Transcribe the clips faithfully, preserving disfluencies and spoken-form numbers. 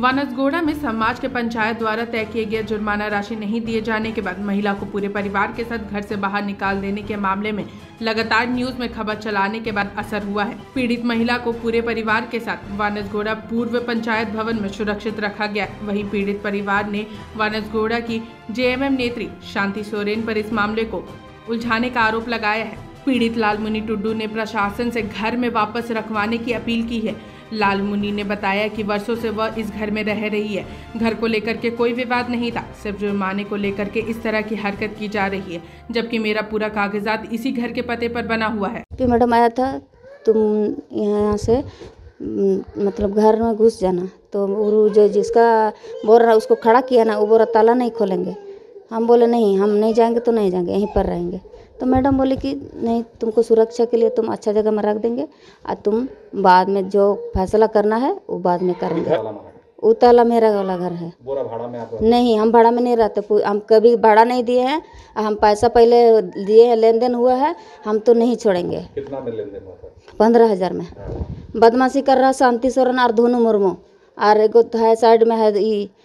वानसगोड़ा में समाज के पंचायत द्वारा तय किए गए जुर्माना राशि नहीं दिए जाने के बाद महिला को पूरे परिवार के साथ घर से बाहर निकाल देने के मामले में लगातार न्यूज में खबर चलाने के बाद असर हुआ है। पीड़ित महिला को पूरे परिवार के साथ वानसगोड़ा पूर्व पंचायत भवन में सुरक्षित रखा गया। वहीं पीड़ित परिवार ने वानसगोड़ा की जेएमएम नेत्री शांति सोरेन पर इस मामले को उलझाने का आरोप लगाया है। पीड़ित लालमुनि टुड्डू ने प्रशासन से घर में वापस रखवाने की अपील की है। लालमुनि ने बताया कि वर्षों से वह इस घर में रह रही है। घर को लेकर के कोई विवाद नहीं था, सिर्फ जुर्माने को लेकर के इस तरह की हरकत की जा रही है, जबकि मेरा पूरा कागजात इसी घर के पते पर बना हुआ है। मैडम आया था, तुम यहाँ से मतलब घर में घुस जाना, तो वो जो जिसका बोल रहा उसको खड़ा किया ना, वो बोला ताला नहीं खोलेंगे। हम बोले नहीं, हम नहीं जाएंगे तो नहीं जाएंगे, यहीं पर रहेंगे। तो मैडम बोले कि नहीं, तुमको सुरक्षा के लिए तुम अच्छा जगह में रख देंगे और तुम बाद में जो फैसला करना है वो बाद में करेंगे। वो ताला मेरा वाला घर है। बोरा भाड़ा में आप नहीं, हम भाड़ा में नहीं रहते, हम कभी भाड़ा नहीं दिए हैं। हम पैसा पहले दिए हैं, लेन देन हुआ है, हम तो नहीं छोड़ेंगे। कितना में लेन देन हुआ? पंद्रह हजार में। बदमाशी कर रहा शांति सोरेन और धोनू मुर्मू, और एगो है साइड में है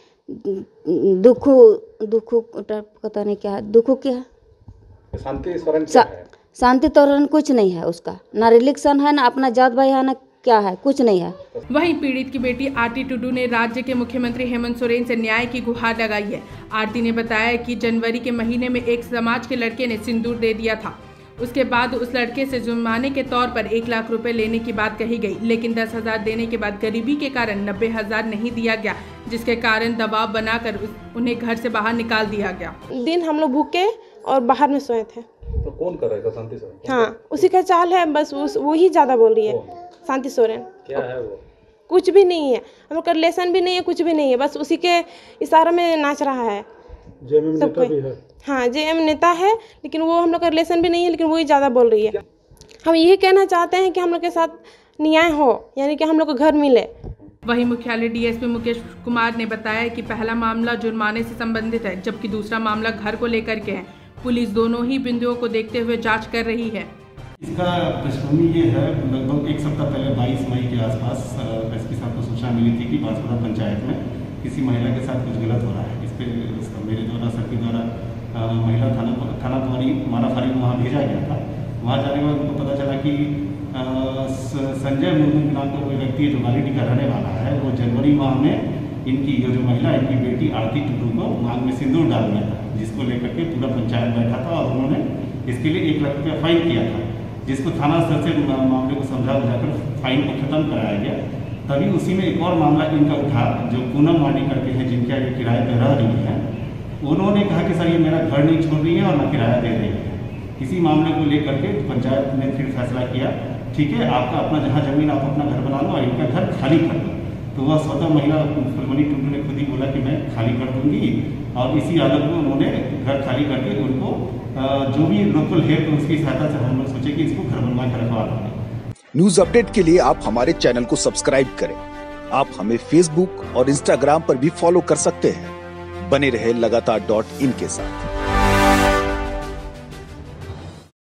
दुखू दुखू पता नहीं क्या है, दुखू क्या है, शांति सोरेन क्या है? शांति सोरेन कुछ नहीं है, उसका ना रिलेक्शन है, ना अपना जात भाई है, ना क्या है, कुछ नहीं है। वहीं पीड़ित की बेटी आरती टुड्डू ने राज्य के मुख्यमंत्री हेमंत सोरेन से न्याय की गुहार लगाई है। आरती ने बताया कि जनवरी के महीने में एक समाज के लड़के ने सिंदूर दे दिया था। उसके बाद उस लड़के से जुर्माने के तौर पर एक लाख रुपए लेने की बात कही गई, लेकिन दस हजार देने के बाद गरीबी के कारण नब्बे हजार नहीं दिया गया, जिसके कारण दबाव बनाकर उन्हें घर से बाहर निकाल दिया गया। दिन हम लोग भूखे और बाहर में सोए थे। तो कौन कर रहा है? शांति सोरेन। हाँ, उसी का चाल है, बस उस वो ही ज्यादा बोल रही है। शांति सोरेन क्या है वो? कुछ भी नहीं है, हम लोग का रिलेशन भी नहीं है, कुछ भी नहीं है, बस उसी के इशारे में नाच रहा है। जेएमएम नेता भी है। हाँ, जेएम नेता है, लेकिन वो हम लोग का रिलेशन भी नहीं है, लेकिन वो ही ज़्यादा बोल रही है। हम यही कहना चाहते हैं कि हम लोग के साथ न्याय हो, यानी कि हम लोग को घर मिले। वहीं मुख्यालय डीएसपी मुकेश कुमार ने बताया कि पहला मामला जुर्माने से संबंधित है, जबकि दूसरा मामला घर को लेकर के है। पुलिस दोनों ही बिंदुओं को देखते हुए जाँच कर रही है। इसका पृष्ठभूमि ये है, लगभग एक सप्ताह पहले बाईस मई के आसपास एसपी साहब को सूचना मिली थी कि बांसवाड़ा पंचायत में किसी महिला के साथ कुछ गलत हो रहा है। इस पर मेरे द्वारा सर के द्वारा महिला थाना थाना द्वारी माराफारी को वहाँ भेजा गया था। वहाँ जाने के बाद उनको पता चला कि संजय मुर्मू के नाम का कोई व्यक्ति जो गालीडीह का रहने वाला है, वो जनवरी माह में इनकी जो महिला इनकी बेटी आरती टुड्डू को मांग में सिंदूर डाल दिया था, जिसको लेकर के पूरा पंचायत बैठा था और उन्होंने इसके लिए एक लाख रुपया फाइन किया था, जिसको थाना स्तर से मामले को समझा बुझाकर फाइन को खत्म कराया गया। तभी उसी में एक और मामला इनका उठा, जो पूनम मांडी करके हैं, जिनके आगे किराए पर रह रही है। उन्होंने कहा कि सर ये मेरा घर नहीं छोड़ रही है और ना किराया दे रही है। इसी मामले को लेकर के पंचायत ने फिर फैसला किया, ठीक है, आपका अपना जहाँ जमीन आप अपना घर बना लो और इनका घर खाली कर दो। तो वह स्वतः महिला फुलमणि टुड्डू ने खुद ही बोला कि मैं खाली कर दूंगी, और इसी आदत में उन्होंने घर खाली करके उनको जो भी लोकल है तो उसकी सहायता से हम लोग सोचे कि इसको घर बनवा कर रखवा दें। न्यूज अपडेट के लिए आप हमारे चैनल को सब्सक्राइब करें। आप हमें फेसबुक और इंस्टाग्राम पर भी फॉलो कर सकते हैं। बने रहे लगातार डॉट इन के साथ।